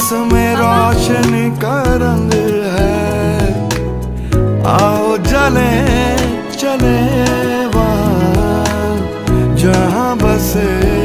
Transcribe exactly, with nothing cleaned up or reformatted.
इसमें रोशनी का रंग है। आओ जले चले वहाँ जहाँ बसे